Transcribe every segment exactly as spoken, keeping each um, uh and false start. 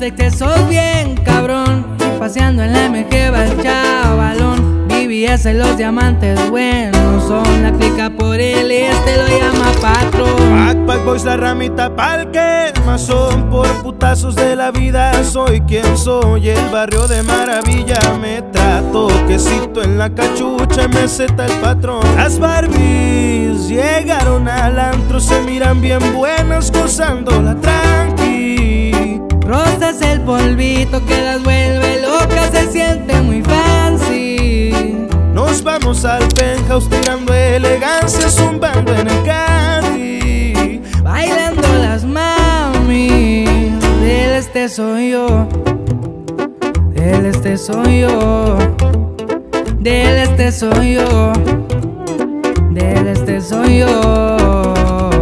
sé que sos bien cabrón, y paseando en la M G va el chavalón. B B S, los diamantes buenos son, la clica por el este lo llama patrón. Backpack Boys, la ramita pa'l quemazón, por putazos de la vida soy quien soy. El barrio de maravilla me trato, quesito en la cachucha, me seta el patrón. Las Barbies llegaron al antro, se miran bien buenas gozándola tranqui. Rosa es el polvito que las vuelve locas, se siente muy fancy. Nos vamos al penthouse tirando elegancia, zumbando en el Caddy, bailando las mami. Del este soy yo, del este soy yo, del este soy yo, del este soy yo.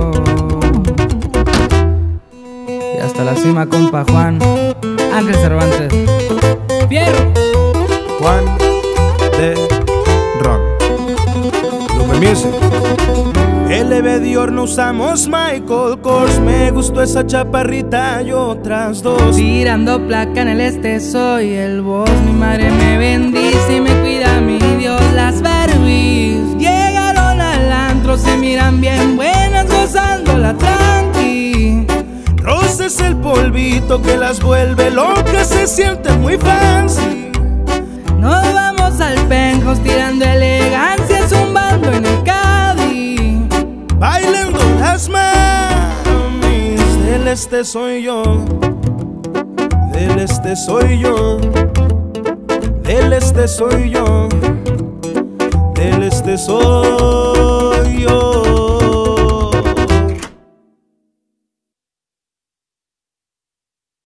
Y hasta la cima, compa Juan Ángel Cervantes. Fierro. Juan de Ron, Lume Music. L B Dior, no usamos Michael Kors. Me gustó esa chaparrita y otras dos. Tirando placa en el este soy el boss. Mi madre me bendice y me cuida mi Dios. Las Barbies llegaron al antro, se miran bien buenas gozándola tranqui. Rosa es el polvito que las vuelve locas, se sienten muy fancy. Nos vamos al penthouse tirando elegancia, zumbando en el Caddy, bailando las mamis. Del este soy yo, del este soy yo, del este soy yo.